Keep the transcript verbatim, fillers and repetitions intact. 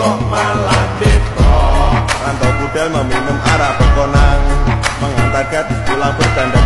malah depok. Rantau budal meminum arak berkonang, mengantar gadis pulang berdandan